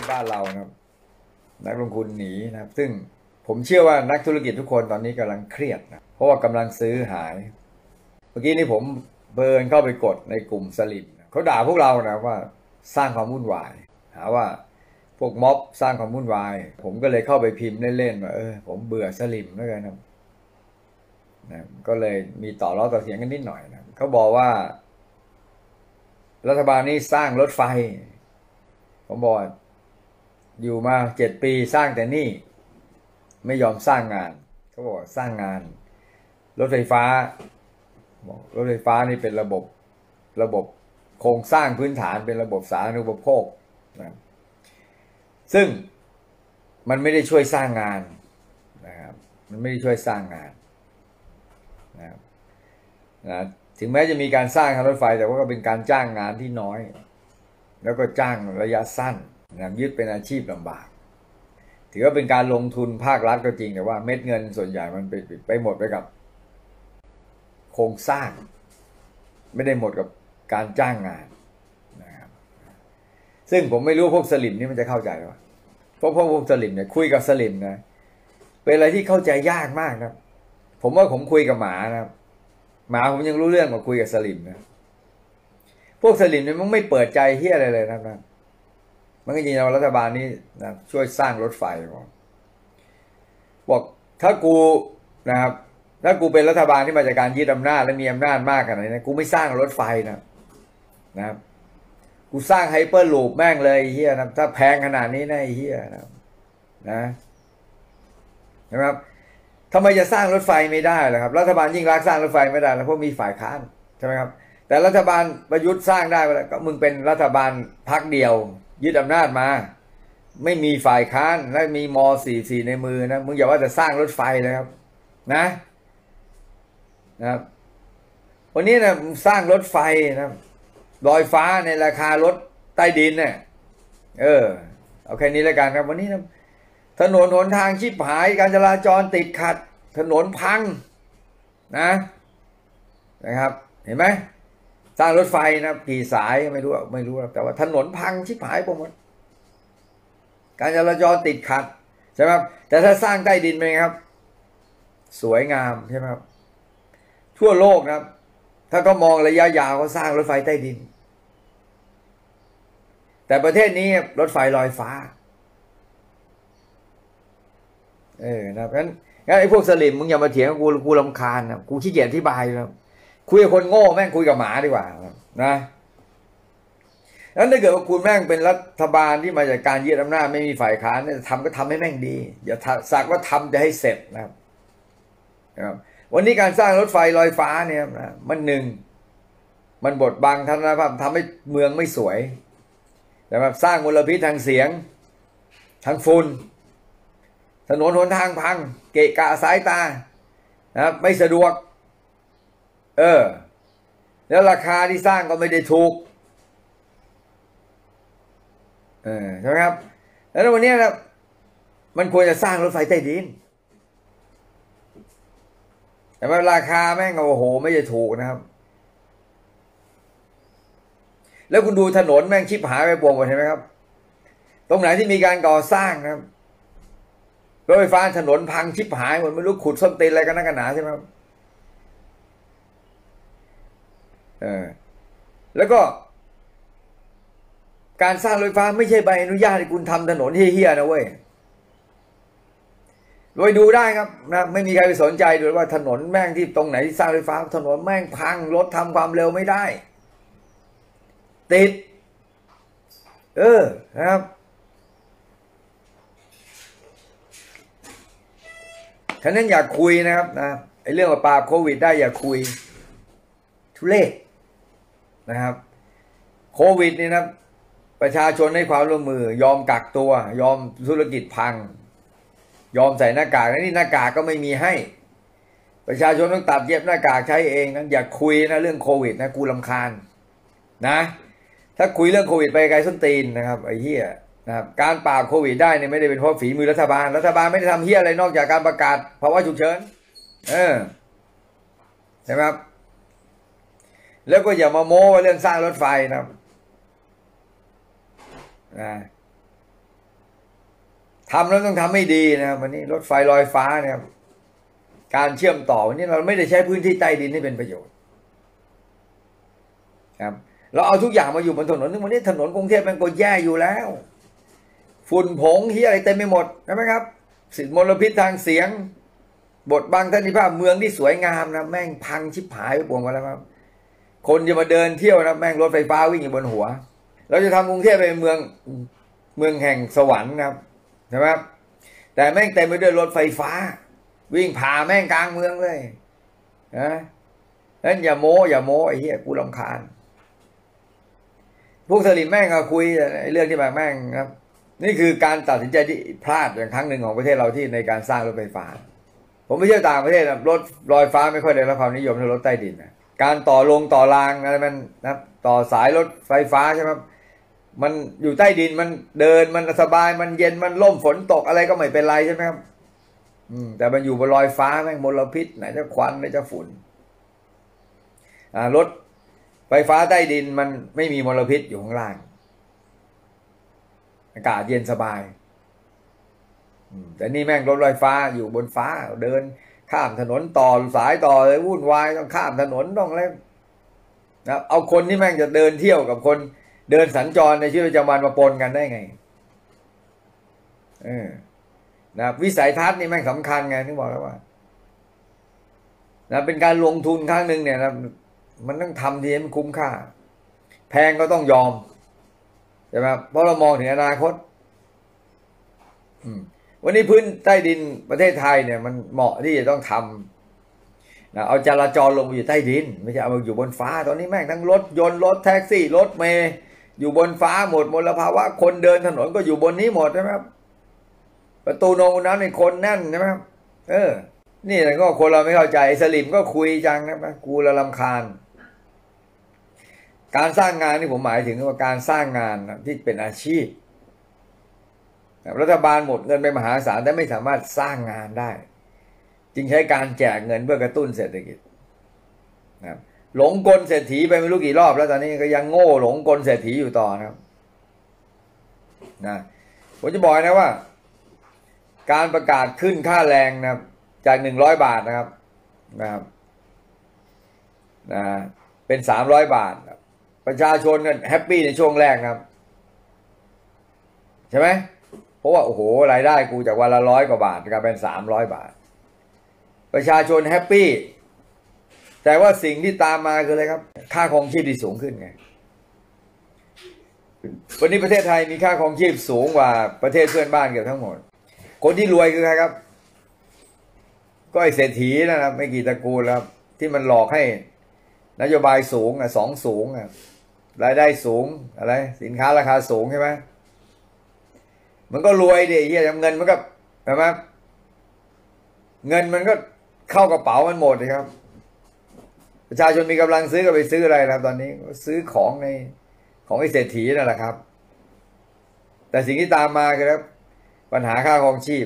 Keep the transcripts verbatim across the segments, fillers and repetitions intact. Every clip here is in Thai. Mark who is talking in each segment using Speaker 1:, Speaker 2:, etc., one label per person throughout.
Speaker 1: บ้านเรานะครับนักลงทุนหนีนะครับซึ่งผมเชื่อว่านักธุรกิจทุกคนตอนนี้กำลังเครียดนะเพราะว่ากำลังซื้อหายเมื่อกี้นี้ผมเบิร์นเข้าไปกดในกลุ่มสลิมเขาด่าพวกเรานะว่าสร้างความวุ่นวายหาว่าพวกม็อบสร้างความวุ่นวายผมก็เลยเข้าไปพิมพ์เล่นๆว่าเออผมเบื่อสลิมแล้วกันนะนะก็เลยมีต่อล้อต่อเถียงกันนิดหน่อยนะเขาบอกว่ารัฐบาลนี้สร้างรถไฟผมบอกอยู่มาเจ็ดปีสร้างแต่นี่ไม่ยอมสร้างงานเขาบอกสร้างงานรถไฟฟ้าบอกรถไฟฟ้านี่เป็นระบบระบบโครงสร้างพื้นฐานเป็นระบบสาธารณูปโภคนะซึ่งมันไม่ได้ช่วยสร้างงานนะครับมันไม่ได้ช่วยสร้างงานนะครับนะถึงแม้จะมีการสร้างทางรถไฟแต่ว่าก็เป็นการจ้างงานที่น้อยแล้วก็จ้างระยะสั้นนะยึดเป็นอาชีพลำบากถือว่าเป็นการลงทุนภาครัฐก็จริงแต่ว่าเม็ดเงินส่วนใหญ่มันไปไปหมดไปกับโครงสร้างไม่ได้หมดกับการจ้างงานนะครับซึ่งผมไม่รู้พวกสลิมนี่มันจะเข้าใจหรือเปล่าเพราะพวกพวกสลิมเนี่ยคุยกับสลิมนะเป็นอะไรที่เข้าใจยากมากนะผมว่าผมคุยกับหมานะหมาผมยังรู้เรื่องกว่าคุยกับสลิมนะพวกสลิมเนี่ยมันไม่เปิดใจเฮียอะไรเลยนะครับมันก็ยินดีว่ารัฐบาลนี้นะช่วยสร้างรถไฟบอกบอกถ้ากูนะครับถ้ากูเป็นรัฐบาลที่มาจากการยึดอำนาจและมีอำนาจมากขนาดนี้นะกูไม่สร้างรถไฟนะนะครับกูสร้างไฮเปอร์ลูปแม่งเลยเฮียนะถ้าแพงขนาดนี้นะเฮียนะนะนะครับทำไมจะสร้างรถไฟไม่ได้ล่ะครับรัฐบาลยิ่งรักสร้างรถไฟไม่ได้แล้วเพราะมีฝ่ายค้านใช่ไหมครับแต่รัฐบาลประยุทธ์สร้างได้ก็มึงเป็นรัฐบาลพรรคเดียวยึดอำนาจมาไม่มีฝ่ายค้านและมีม สี่สิบสี่ในมือนะมึงอย่าว่าจะสร้างรถไฟเลยครับนะนะครับวันนี้นะสร้างรถไฟนะลอยฟ้าในราคารถใต้ดินเนี่ยเออเอาแค่นี้แล้วกันครับวันนี้นะถนนหนทางชิบหายการจราจรติดขัดถนนพังนะนะครับเห็นไหมสร้างรถไฟนะกี่สายไม่รู้ไม่รู้แต่ว่าถนนพังชิบหายไปหมดการจราจรติดขัดใช่ไหมครับแต่ถ้าสร้างใต้ดินเป็นไงครับสวยงามใช่ไหมครับทั่วโลกนะครับถ้าก็มองระยะยาวก็สร้างรถไฟใต้ดินแต่ประเทศนี้รถไฟลอยฟ้าเออนะเพราะฉะนั้นไอ้พวกสลิมมึงอย่ามาเถียงกูกูรำคาญนะกูขี้เกียจอธิบายแล้วคุยกับคนโง่แม่งคุยกับหมาดีกว่านะแล้วถ้าเกิดว่าคุณแม่งเป็นรัฐบาลที่มาจากการยึดอำนาจไม่มีฝ่ายค้านเนี่ยทำก็ทำให้แม่งดีอย่าสักว่าทำจะให้เสร็จนะครับนะครับวันนี้การสร้างรถไฟลอยฟ้าเนี่ยนะมันหนึ่งมันบดบังทัศนภาพทำให้เมืองไม่สวยนะครับสร้างมลพิษทางเสียงทางฝุ่นถนนหนทางพังเกะกะสายตานะครับไม่สะดวกเออแล้วราคาที่สร้างก็ไม่ได้ถูกเออใช่ไหมครับแล้ววันนี้นะมันควรจะสร้างรถไฟใต้ดินแต่ว่าราคาแม่งโอ้โหไม่ได้ถูกนะครับแล้วคุณดูถนนแม่งชิบหายไปปวงหมดเห็นไหมครับตรงไหนที่มีการก่อสร้างนะครับรถไฟฟ้าถนนพังชิบหายหมดไม่รู้ขุดส้นตีนอะไรกันนักหนาใช่ไหมครับเออแล้วก็การสร้างรถไฟฟ้าไม่ใช่ใบอนุญาตให้คุณทำถนนเฮี้ยๆนะเว้ยโดยดูได้ครับนะไม่มีใครไปสนใจด้วยว่าถนนแม่งที่ตรงไหนที่สร้างรถไฟฟ้าถนนแม่งพังรถทำความเร็วไม่ได้ติดเออนะครับฉะนั้นอยากคุยนะครับนะไอ้เรื่องว่าปราบโควิดได้อย่าคุยทุเรศนะครับโควิดนี่นะประชาชนให้ความร่วมมือยอมกักตัวยอมธุรกิจพังยอมใส่หน้ากากนี่หน้ากากก็ไม่มีให้ประชาชนต้องตัดเย็บหน้ากากใช้เองนะอย่าคุยนะเรื่องโควิดนะกูรำคาญนะถ้าคุยเรื่องโควิดไปไกลส้นตีนนะครับไอ้เหี้ยนะครับการปราบโควิดได้เนี่ยไม่ได้เป็นเพราะฝีมือรัฐบาลรัฐบาลไม่ได้ทำเหี้ยอะไรนอกจากการประกาศภาวะฉุกเฉินเออใช่ไหมครับแล้วก็อย่ามาโม้ว่าเรื่องสร้างรถไฟนะครับนะทำแล้วต้องทำให้ดีนะครับวันนี้รถไฟลอยฟ้าเนี่ยการเชื่อมต่อวันนี้เราไม่ได้ใช้พื้นที่ใต้ดินให้เป็นประโยชน์ครับเราเอาทุกอย่างมาอยู่บนถนนวันนี้ถนนกรุงเทพมันก็แย่อยู่แล้วฝุ่นผงที่อะไรเต็มไปหมดใช่ไหมครับสิ่งมลพิษทางเสียงบทบังทัศนียภาพเมืองที่สวยงามนะแม่งพังชิบหายไปปวงมาแล้วครับคนจะมาเดินเที่ยวนะแม่งรถไฟฟ้าวิ่งอยู่บนหัวเราจะทำกรุงเทพเป็นเมืองเมืองแห่งสวรรค์นะครับใช่ไหมครับแต่แม่งเต็มไปด้วยรถไฟฟ้าวิ่งผ่าแม่งกลางเมืองเลยนะนั้นอย่าโม้อย่าโม้ไอ้เหี้ยกูรำคาญพวกสลิมแม่งก็คุยเรื่องที่แบบแม่งครับนี่คือการตัดสินใจที่พลาดอย่างครั้งหนึ่งของประเทศเราที่ในการสร้างรถไฟฟ้าผมไม่เชื่อต่างประเทศนะรถลอยฟ้าไม่ค่อยได้รับความนิยมเท่ารถใต้ดินนะการต่อลงต่อรางอะไรมันนะต่อสายรถไฟฟ้าใช่ไหมมันอยู่ใต้ดินมันเดินมันสบายมันเย็นมันล่มฝนตกอะไรก็ไม่เป็นไรใช่ไหมครับอืมแต่มันอยู่บนลอยฟ้าแม่งมลพิษไหนจะควันไหนจะฝุ่นอ่ารถไฟฟ้าใต้ดินมันไม่มีมลพิษอยู่ข้างล่างอากาศเย็นสบายแต่นี่แม่งรถไฟฟ้าอยู่บนฟ้าเดินข้ามถนนต่อสายต่อเลยวุ่นวายต้องข้ามถนนต้องอะไรนะเอาคนที่แม่งจะเดินเที่ยวกับคนเดินสัญจรในชีวิตประจำวันมาปนกันได้ไงเออนะวิสัยทัศน์นี่แม่งสำคัญไงถึงบอกแล้วว่านะเป็นการลงทุนครั้งหนึ่งเนี่ยนะมันต้องทำทีให้มันคุ้มค่าแพงก็ต้องยอมใช่ไหมเพราะเรามองถึงอนาคตวันนี้พื้นใต้ดินประเทศไทยเนี่ยมันเหมาะที่จะต้องทำนะเอาจราจรลงไปอยู่ใต้ดินไม่ใช่เอาอยู่บนฟ้าตอนนี้แม่งทั้งรถยนต์รถแท็กซี่รถเมย์อยู่บนฟ้าหมดมลภาวะคนเดินถนนก็อยู่บนนี้หมดใช่ไหมครับประตูโนน้ำในคนแน่นใช่ไหมครับเออนี่แหละก็คนเราไม่เข้าใจสลิมก็คุยจังนะกูละรำคาญการสร้างงานที่ผมหมายถึงว่าการสร้างงานที่เป็นอาชีพรัฐบาลหมดเงินไปมหาศาลแต่ไม่สามารถสร้างงานได้จึงใช้การแจกเงินเพื่อกระตุ้นเศรษฐกิจนะครับหลงกลเศรษฐีไปไม่รู้กี่รอบแล้วตอนนี้ก็ยังโง่หลงกลเศรษฐีอยู่ต่อนะครับนะผมจะบอกนะว่าการประกาศขึ้นค่าแรงนะครับจากหนึ่งร้อยบาทนะครับนะครับนะเป็นสามร้อยบาทประชาชนกันแฮปปี้ในช่วงแรกนะครับใช่ไหมเพราะว่าโอ้โหรายได้กูจากวันละร้อยกว่าบาทกลายเป็นสามร้อยบาทประชาชนแฮปปี้แต่ว่าสิ่งที่ตามมาคืออะไรครับค่าครองชีพที่สูงขึ้นไงวันนี้ประเทศไทยมีค่าครองชีพสูงกว่าประเทศเพื่อนบ้านเกือบทั้งหมดคนที่รวยคือใครครับก็ไอเศรษฐีนะครับไม่กี่ตระกูลครับที่มันหลอกให้นโยบายสูงอ่ะสองสูงอ่ะรายได้สูงอะไรสินค้าราคาสูงใช่ไหมมันก็รวยดิเฮียเงินมันก็ใช่ไหมเงินมันก็เข้ากระเป๋ามันหมดเลยครับประชาชนมีกำลังซื้อก็ไปซื้ออะไรครับตอนนี้ซื้อของในของไอ้เศรษฐีนั่นแหละครับแต่สิ่งที่ตามมาคือครับปัญหาค่าครองชีพ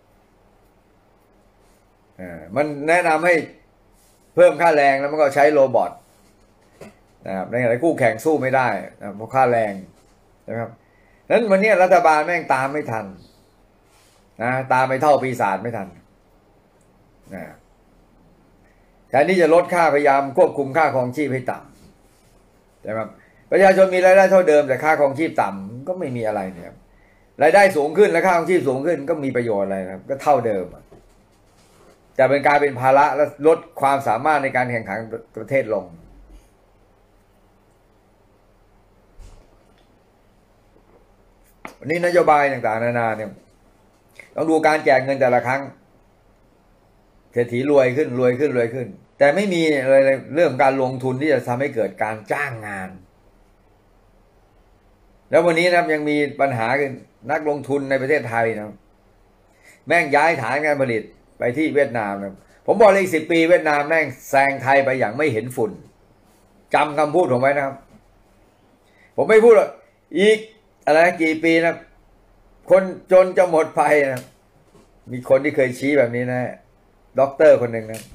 Speaker 1: อ่ามันแนะนำให้เพิ่มค่าแรงแล้วมันก็ใช้โรบอทนะครับในขณะที่คู่แข่งสู้ไม่ได้นะเพราะค่าแรงนะครับนั้นวันนี้รัฐบาลแม่งตามไม่ทันนะตามไม่เท่าปีศาจไม่ทันนะแทนที่จะลดค่าพยายามควบคุมค่าครองชีพให้ต่ำใช่ไหมประชาชนมีรายได้เท่าเดิมแต่ค่าครองชีพต่ำก็ไม่มีอะไรเนี่ยรายได้สูงขึ้นและค่าครองชีพสูงขึ้นก็มีประโยชน์อะไรครับก็เท่าเดิมจะเป็นการเป็นภาระและลดความสามารถในการแข่งขันประเทศลงวันนี้นโยบายต่างๆนานาเนี่ยต้องดูการแจกเงินแต่ละครั้งเศรษฐีรวยขึ้นรวยขึ้นรวยขึ้นแต่ไม่มีอะไรเรื่องการลงทุนที่จะทำให้เกิดการจ้างงานแล้ววันนี้นะครับยังมีปัญหาคือนักลงทุนในประเทศไทยนะแม่งย้ายฐานการผลิตไปที่เวียดนามนะผมบอกเลยอีกสิบปีเวียดนามแม่งแซงไทยไปอย่างไม่เห็นฝุ่นจำคำพูดผมไว้นะครับผมไม่พูดหรอกอีกอะไรกี่ปีนะคนจนจะหมดไปนะมีคนที่เคยชี้แบบนี้นะด็อกเตอร์คนหนึ่งนะ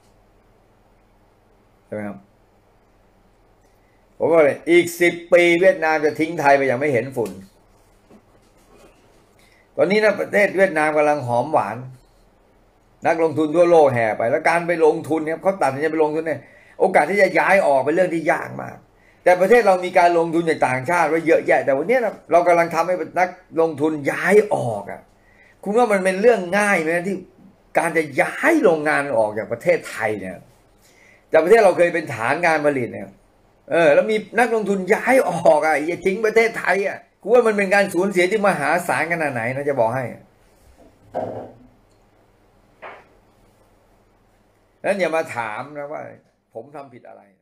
Speaker 1: ใช่ไหมครับผมบอกเลยอีกสิบปีเวียดนามจะทิ้งไทยไปอย่างไม่เห็นฝุ่นตอนนี้นะประเทศเวียดนามกำลังหอมหวานนักลงทุนทั่วโลกแห่ไปแล้วการไปลงทุนเนี่ยเขาตัดสินใจไปลงทุนเนี่ยโอกาสที่จะย้ายออกเป็นเรื่องที่ยากมากแต่ประเทศเรามีการลงทุนจากต่างชาติไว้เยอะแยะแต่วันนี้เรากำลังทำให้นักลงทุนย้ายออกอ่ะคุณว่ามันเป็นเรื่องง่ายไหมที่การจะย้ายโรงงานออกจากประเทศไทยเนี่ยจากประเทศเราเคยเป็นฐานงานผลิตเนี่ยเออแล้วมีนักลงทุนย้ายออกอ่ะอย่าทิ้งประเทศไทยอ่ะคุณว่ามันเป็นการสูญเสียที่มหาศาลขนาดไหนนะจะบอกให้นั้นอย่ามาถามนะว่าผมทำผิดอะไร